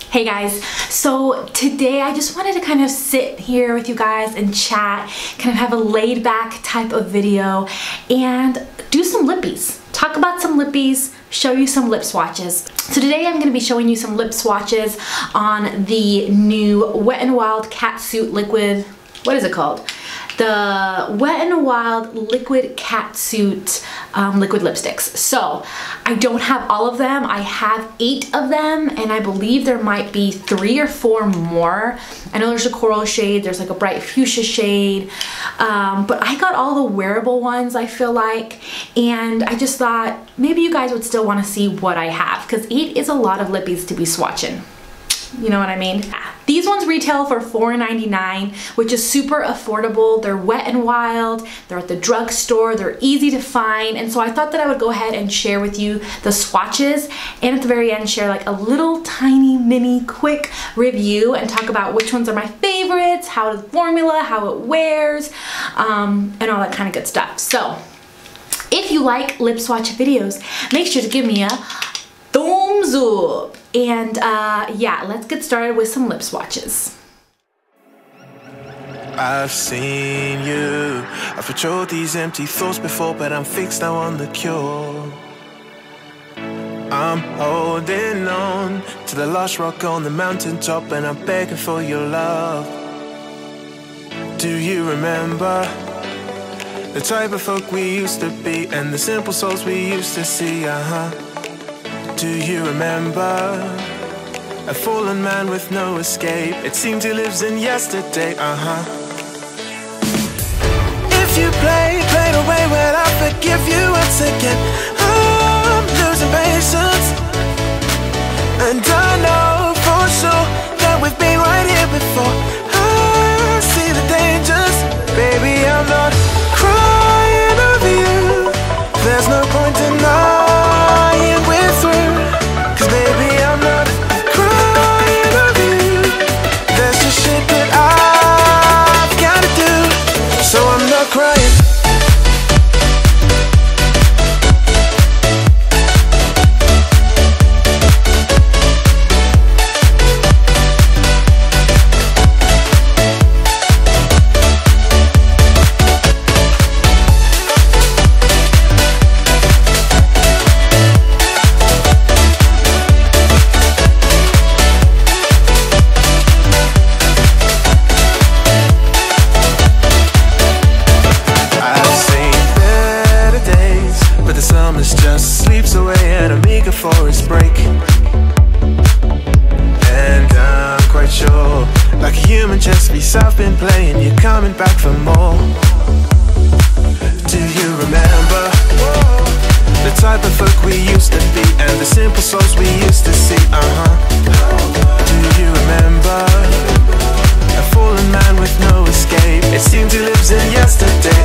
Hey guys, so today I just wanted to kind of sit here with you guys and chat, kind of have a laid back type of video and do some lippies. Talk about some lippies, show you some lip swatches. So today I'm going to be showing you some lip swatches on the new Wet n Wild Catsuit Liquid, what is it called? The Wet n Wild Liquid Catsuit liquid lipsticks. So I don't have all of them. I have 8 of them and I believe there might be 3 or 4 more. I know there's a coral shade, there's like a bright fuchsia shade, but I got all the wearable ones I feel like, and I just thought maybe you guys would still want to see what I have because 8 is a lot of lippies to be swatching. You know what I mean? These ones retail for $4.99, which is super affordable. They're Wet n Wild, they're at the drugstore, they're easy to find, and so I thought that I would go ahead and share with you the swatches, and at the very end share like a little tiny mini quick review and talk about which ones are my favorites, how the formula, how it wears, and all that kind of good stuff. So if you like lip swatch videos, make sure to give me a thumbs up. And yeah, let's get started with some lip swatches. I've seen you, I've patrolled these empty thoughts before, but I'm fixed now on the cure. I'm holding on to the last rock on the mountaintop, and I'm begging for your love. Do you remember the type of folk we used to be, and the simple souls we used to see? Do you remember a fallen man with no escape? It seems he lives in yesterday. If you play away, well, I forgive you once again. I'm losing patience, and I know for sure that we've been right here before. I see the dangers, baby, I'm not crying over you. There's no point denying we're through, 'cause baby, I'm not crying over you. There's just shit that I've gotta do, so I'm not crying. Forest break, and I'm quite sure, like a human chess piece I've been playing, you're coming back for more. Do you remember the type of folk we used to be, and the simple souls we used to see? Do you remember a fallen man with no escape? It seems he lives in yesterday.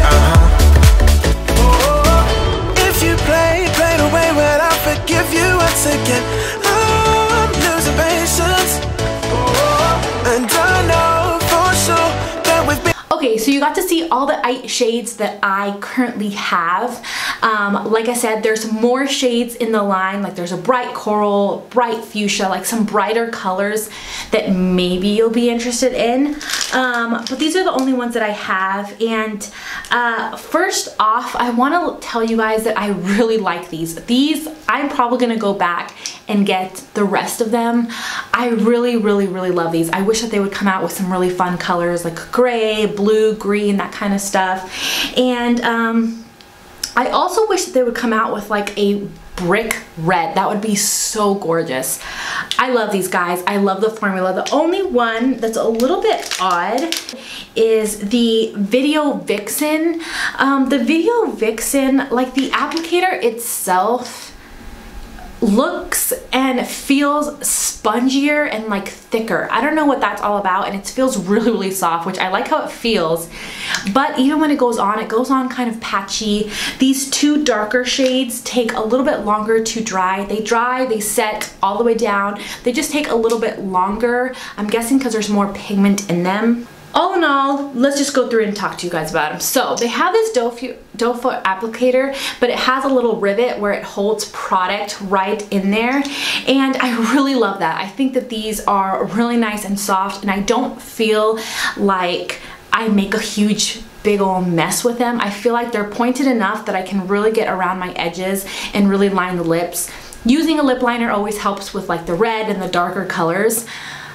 If you played away, well, I forgive you once again. I'm losing patience, and I know for sure that we've been. Okay, so you got to see all the 8 shades that I currently have. Like I said, there's more shades in the line, like there's a bright coral, bright fuchsia, like some brighter colors that maybe you'll be interested in. But these are the only ones that I have, and first off, I want to tell you guys that I really like these. These, I'm probably going to go back and get the rest of them. I really love these. I wish that they would come out with some really fun colors like gray, blue, green, that kind of stuff. And I also wish that they would come out with like a brick red. That would be so gorgeous. I love these guys. I love the formula. The only one that's a little bit odd is the Video Vixen. The Video Vixen, like the applicator itself, looks and feels spongier and like thicker. I don't know what that's all about, and it feels really soft, which I like how it feels, but even when it goes on kind of patchy. These 2 darker shades take a little bit longer to dry. They set all the way down. They just take a little bit longer. I'm guessing because there's more pigment in them. all in all, let's just go through and talk to you guys about them. So they have this doe foot applicator, but it has a little rivet where it holds product right in there. And I really love that. I think that these are really nice and soft, and I don't feel like I make a huge big old mess with them. I feel like they're pointed enough that I can really get around my edges and really line the lips. Using a lip liner always helps with like the red and the darker colors.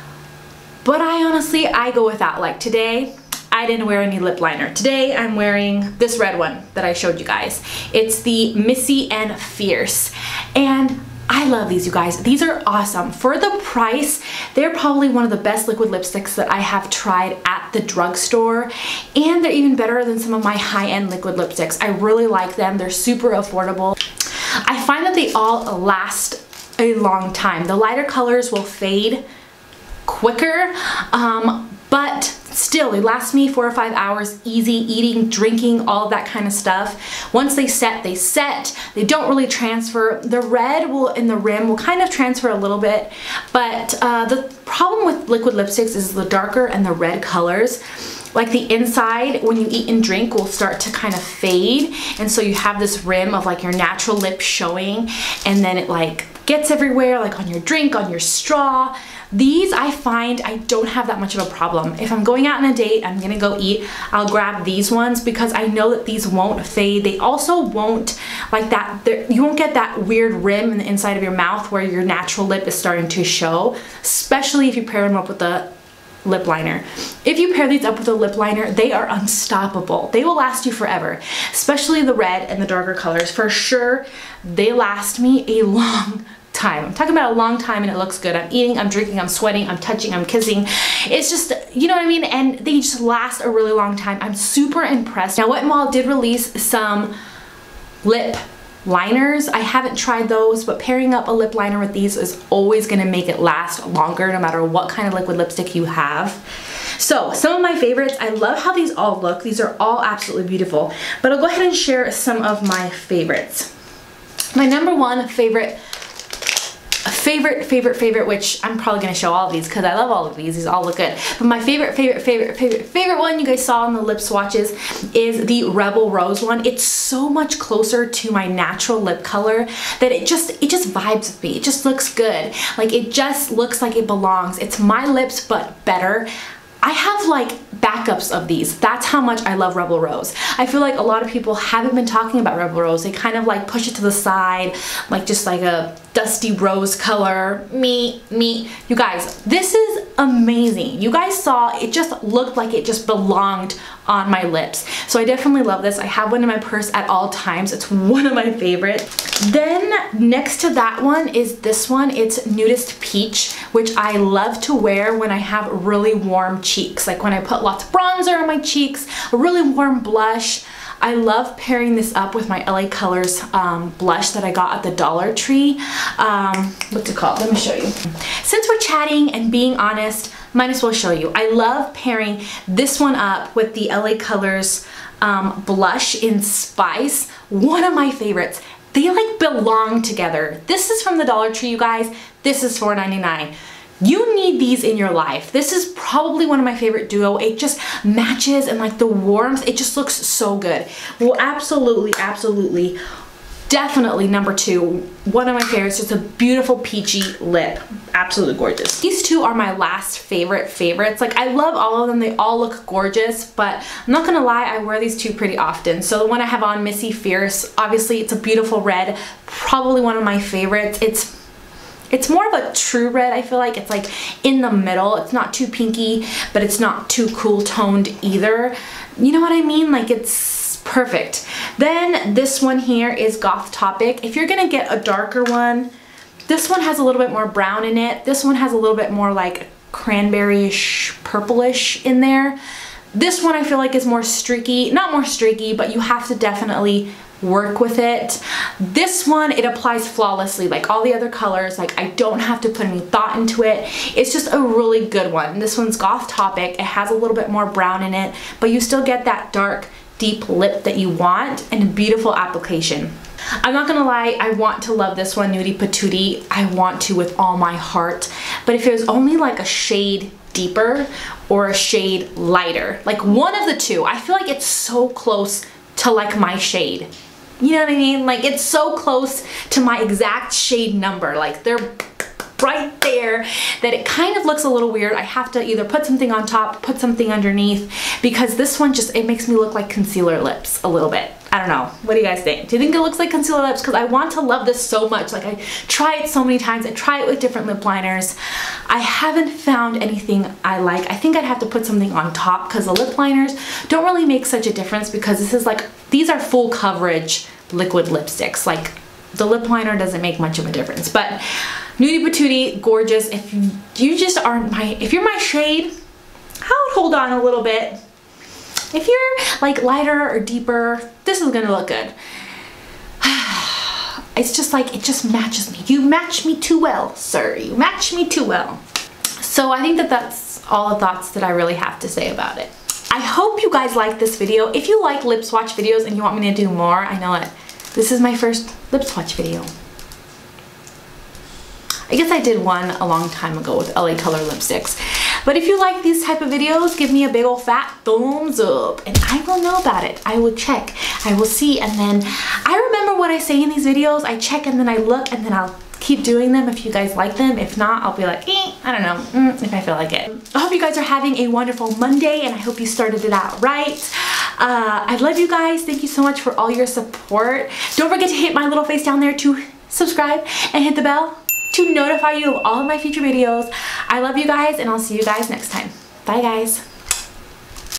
But I go without. Like today, I didn't wear any lip liner. Today, I'm wearing this red one that I showed you guys. It's the Missy and Fierce. And I love these, you guys. These are awesome. For the price, they're probably one of the best liquid lipsticks that I have tried at the drugstore. And they're even better than some of my high-end liquid lipsticks. I really like them. They're super affordable. I find that they all last a long time. The lighter colors will fade quicker, but still they last me 4 or 5 hours easy, eating, drinking, all of that kind of stuff. Once they set, they don't really transfer. The red in the rim will kind of transfer a little bit, but the problem with liquid lipsticks is the darker and the red colors, like the inside when you eat and drink, will start to kind of fade, and so you have this rim of like your natural lip showing, and then it like gets everywhere, like on your drink, on your straw. These, I find I don't have that much of a problem. If I'm going out on a date, I'm gonna go eat, I'll grab these ones because I know that these won't fade. They also won't, like that, you won't get that weird rim in the inside of your mouth where your natural lip is starting to show, especially if you pair them up with the lip liner. If you pair these up with a lip liner, they are unstoppable. They will last you forever, especially the red and the darker colors. For sure, they last me a long time. I'm talking about a long time, and it looks good. I'm eating, I'm drinking, I'm sweating, I'm touching, I'm kissing. It's just, you know what I mean? And they just last a really long time. I'm super impressed. Now, Wet n Wild did release some lip liners. I haven't tried those, but pairing up a lip liner with these is always gonna make it last longer no matter what kind of liquid lipstick you have. So some of my favorites, I love how these all look. These are all absolutely beautiful, but I'll go ahead and share some of my favorites. My number one favorite, which I'm probably gonna show all of these because I love all of these all look good, but my favorite one you guys saw in the lip swatches is the Rebel Rose one. It's so much closer to my natural lip color that it just vibes with me. It just looks good. Like, it just looks like it belongs. It's my lips, but better. I have like backups of these. That's how much I love Rebel Rose. I feel like a lot of people haven't been talking about Rebel Rose. They kind of like push it to the side, like just like a dusty rose color. Me. You guys, this is amazing. You guys saw, it just looked like it just belonged on my lips. So I definitely love this. I have one in my purse at all times. It's one of my favorites. Then next to that one is this one. It's Nudist Peach, which I love to wear when I have really warm cheeks. Like when I put lots of bronzer on my cheeks, a really warm blush. I love pairing this up with my LA Colors blush that I got at the Dollar Tree. What's it called? Let me show you. Since we're chatting and being honest, might as well show you. I love pairing this one up with the LA Colors blush in Spice. One of my favorites. They like belong together. This is from the Dollar Tree, you guys. This is $4.99. You need these in your life. This is probably one of my favorite duo. It just matches, and like the warmth, it just looks so good. Well, absolutely, definitely number two, one of my favorites. Just a beautiful peachy lip. Absolutely gorgeous. These two are my last favorites. Like, I love all of them. They all look gorgeous, but I'm not gonna lie, I wear these two pretty often. So the one I have on, Missy Fierce, obviously it's a beautiful red, probably one of my favorites. It's more of a true red. I feel like it's like in the middle. It's not too pinky, but it's not too cool toned either. You know what I mean? Like, it's perfect. Then this one here is Goth Topic. If you're gonna get a darker one, this one has a little bit more brown in it. This one has a little bit more like cranberry-ish, purplish in there. This one I feel like is more streaky. Not more streaky, but you have to definitely work with it. This one, it applies flawlessly, like all the other colors. Like, I don't have to put any thought into it. It's just a really good one. This one's Goth Topic. It has a little bit more brown in it, but you still get that dark, deep lip that you want, and a beautiful application. I'm not gonna lie, I want to love this one, Nudie Patootie. I want to with all my heart, but if it was only like a shade deeper or a shade lighter. Like one of the two. I feel like it's so close to like my shade. You know what I mean? Like it's so close to my exact shade number. Like they're right there that it kind of looks a little weird. I have to either put something on top, put something underneath, because this one just, it makes me look like concealer lips a little bit. I don't know. What do you guys think? Do you think it looks like concealer lips? Because I want to love this so much. Like I try it so many times. I try it with different lip liners. I haven't found anything I like. I think I'd have to put something on top because the lip liners don't really make such a difference, because this is like, these are full coverage liquid lipsticks. Like the lip liner doesn't make much of a difference. But Nudie Patootie, gorgeous. If you just aren't if you're my shade, I would hold on a little bit. If you're like lighter or deeper, this is gonna look good. It's just like, it just matches me. You match me too well, sir. You match me too well. So I think that that's all the thoughts that I really have to say about it. I hope you guys like this video. If you like lip swatch videos and you want me to do more, I know it. This is my first lip swatch video. I guess I did one a long time ago with LA Color lipsticks. But if you like these type of videos, give me a big old fat thumbs up and I will know about it. I will check, I will see, and then I remember what I say in these videos. I check and then I look and then I'll keep doing them if you guys like them. If not, I'll be like, I don't know, if I feel like it. I hope you guys are having a wonderful Monday and I hope you started it out right. I love you guys. Thank you so much for all your support. Don't forget to hit my little face down there to subscribe and hit the bell to notify you of all of my future videos. I love you guys and I'll see you guys next time. Bye guys.